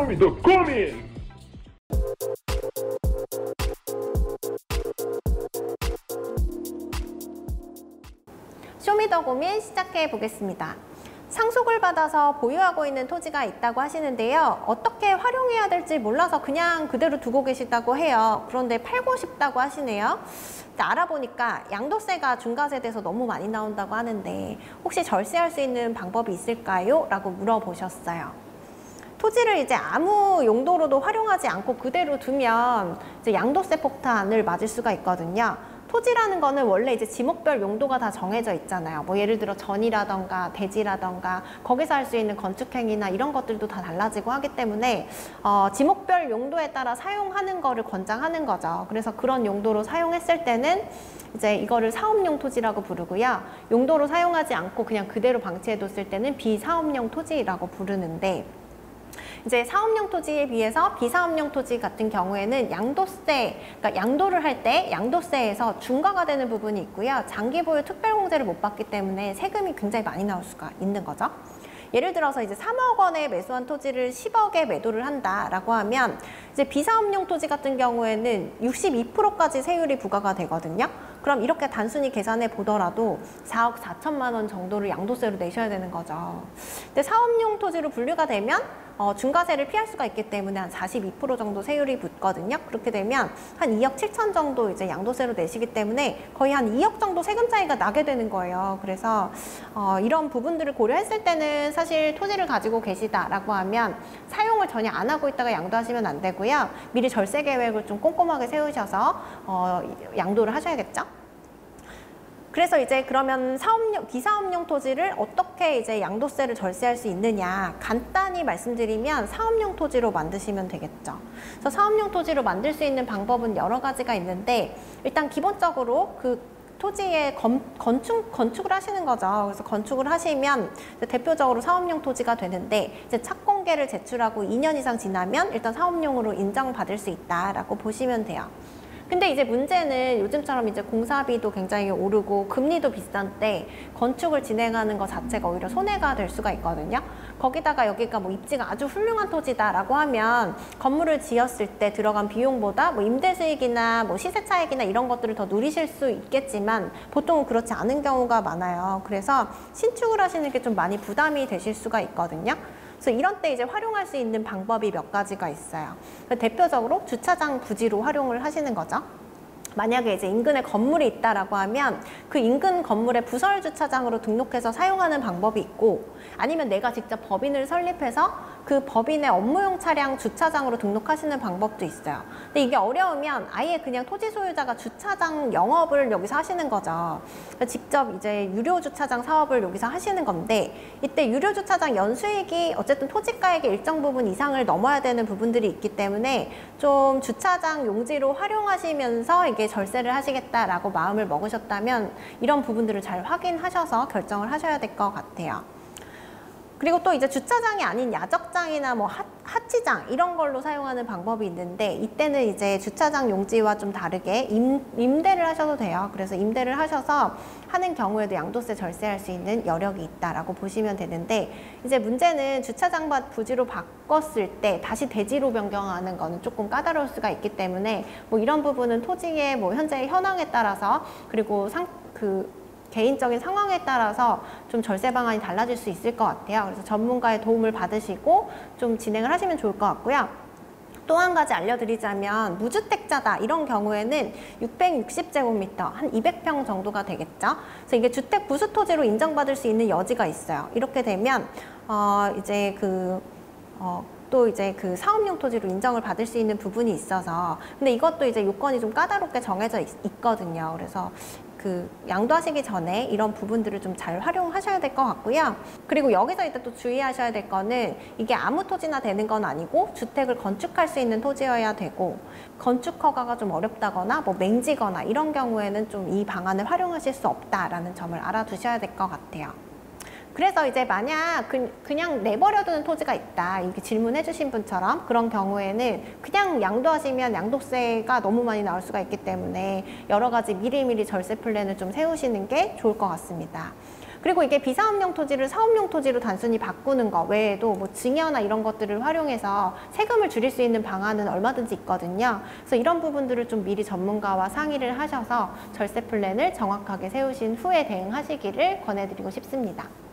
쇼미더 고민! 쇼미더 고민 시작해 보겠습니다. 상속을 받아서 보유하고 있는 토지가 있다고 하시는데요. 어떻게 활용해야 될지 몰라서 그냥 그대로 두고 계시다고 해요. 그런데 팔고 싶다고 하시네요. 알아보니까 양도세가 중과세돼서 너무 많이 나온다고 하는데 혹시 절세할 수 있는 방법이 있을까요? 라고 물어보셨어요. 토지를 이제 아무 용도로도 활용하지 않고 그대로 두면 이제 양도세 폭탄을 맞을 수가 있거든요. 토지라는 거는 원래 이제 지목별 용도가 다 정해져 있잖아요. 뭐 예를 들어 전이라던가 대지라던가 거기서 할 수 있는 건축행위나 이런 것들도 다 달라지고 하기 때문에 지목별 용도에 따라 사용하는 거를 권장하는 거죠. 그래서 그런 용도로 사용했을 때는 이제 이거를 사업용 토지라고 부르고요. 용도로 사용하지 않고 그냥 그대로 방치해뒀을 때는 비사업용 토지라고 부르는데, 이제 사업용 토지에 비해서 비사업용 토지 같은 경우에는 양도세, 그러니까 양도를 할 때 양도세에서 중과가 되는 부분이 있고요. 장기 보유 특별공제를 못 받기 때문에 세금이 굉장히 많이 나올 수가 있는 거죠. 예를 들어서 이제 3억 원에 매수한 토지를 10억에 매도를 한다라고 하면 이제 비사업용 토지 같은 경우에는 62%까지 세율이 부과가 되거든요. 그럼 이렇게 단순히 계산해 보더라도 4억 4천만 원 정도를 양도세로 내셔야 되는 거죠. 근데 사업용 토지로 분류가 되면 중과세를 피할 수가 있기 때문에 한 42% 정도 세율이 붙거든요. 그렇게 되면 한 2억 7천 정도 이제 양도세로 내시기 때문에 거의 한 2억 정도 세금 차이가 나게 되는 거예요. 그래서 이런 부분들을 고려했을 때는 사실 토지를 가지고 계시다라고 하면 사용을 전혀 안 하고 있다가 양도하시면 안 되고요. 미리 절세 계획을 좀 꼼꼼하게 세우셔서 양도를 하셔야겠죠. 그래서 이제 그러면 비사업용 토지를 어떻게 이제 양도세를 절세할 수 있느냐, 간단히 말씀드리면 사업용 토지로 만드시면 되겠죠. 그래서 사업용 토지로 만들 수 있는 방법은 여러 가지가 있는데, 일단 기본적으로 그 토지에 건축을 하시는 거죠. 그래서 건축을 하시면 대표적으로 사업용 토지가 되는데, 이제 착공계를 제출하고 2년 이상 지나면 일단 사업용으로 인정받을 수 있다라고 보시면 돼요. 근데 이제 문제는 요즘처럼 이제 공사비도 굉장히 오르고 금리도 비싼 때 건축을 진행하는 것 자체가 오히려 손해가 될 수가 있거든요. 거기다가 여기가 뭐 입지가 아주 훌륭한 토지다라고 하면 건물을 지었을 때 들어간 비용보다 뭐 임대 수익이나 뭐 시세 차익이나 이런 것들을 더 누리실 수 있겠지만 보통은 그렇지 않은 경우가 많아요. 그래서 신축을 하시는 게 좀 많이 부담이 되실 수가 있거든요. 그래서 이런 때 이제 활용할 수 있는 방법이 몇 가지가 있어요. 대표적으로 주차장 부지로 활용을 하시는 거죠. 만약에 이제 인근에 건물이 있다라고 하면 그 인근 건물에 부설 주차장으로 등록해서 사용하는 방법이 있고, 아니면 내가 직접 법인을 설립해서 그 법인의 업무용 차량 주차장으로 등록하시는 방법도 있어요. 근데 이게 어려우면 아예 그냥 토지 소유자가 주차장 영업을 여기서 하시는 거죠. 직접 이제 유료 주차장 사업을 여기서 하시는 건데, 이때 유료 주차장 연수익이 어쨌든 토지가액의 일정 부분 이상을 넘어야 되는 부분들이 있기 때문에 좀 주차장 용지로 활용하시면서 이게 절세를 하시겠다라고 마음을 먹으셨다면 이런 부분들을 잘 확인하셔서 결정을 하셔야 될 것 같아요. 그리고 또 이제 주차장이 아닌 야적장이나 뭐 하치장 이런 걸로 사용하는 방법이 있는데, 이때는 이제 주차장 용지와 좀 다르게 임대를 하셔도 돼요. 그래서 임대를 하셔서 하는 경우에도 양도세 절세할 수 있는 여력이 있다라고 보시면 되는데, 이제 문제는 주차장 부지로 바꿨을 때 다시 대지로 변경하는 거는 조금 까다로울 수가 있기 때문에 뭐 이런 부분은 토지의 뭐 현재 현황에 따라서, 그리고 개인적인 상황에 따라서 좀 절세 방안이 달라질 수 있을 것 같아요. 그래서 전문가의 도움을 받으시고 좀 진행을 하시면 좋을 것 같고요. 또 한 가지 알려드리자면, 무주택자다 이런 경우에는 660제곱미터, 한 200평 정도가 되겠죠. 그래서 이게 주택 부수토지로 인정받을 수 있는 여지가 있어요. 이렇게 되면 또 이제 그 사업용 토지로 인정을 받을 수 있는 부분이 있어서, 근데 이것도 이제 요건이 좀 까다롭게 정해져 있거든요. 그래서 양도하시기 전에 이런 부분들을 좀 잘 활용하셔야 될 것 같고요. 그리고 여기서 이제 또 주의하셔야 될 거는, 이게 아무 토지나 되는 건 아니고 주택을 건축할 수 있는 토지여야 되고, 건축 허가가 좀 어렵다거나 뭐 맹지거나 이런 경우에는 좀 이 방안을 활용하실 수 없다라는 점을 알아두셔야 될 것 같아요. 그래서 이제 만약 그냥 내버려두는 토지가 있다, 이렇게 질문해 주신 분처럼, 그런 경우에는 그냥 양도하시면 양도세가 너무 많이 나올 수가 있기 때문에 여러 가지 미리미리 절세 플랜을 좀 세우시는 게 좋을 것 같습니다. 그리고 이게 비사업용 토지를 사업용 토지로 단순히 바꾸는 것 외에도 뭐 증여나 이런 것들을 활용해서 세금을 줄일 수 있는 방안은 얼마든지 있거든요. 그래서 이런 부분들을 좀 미리 전문가와 상의를 하셔서 절세 플랜을 정확하게 세우신 후에 대응하시기를 권해드리고 싶습니다.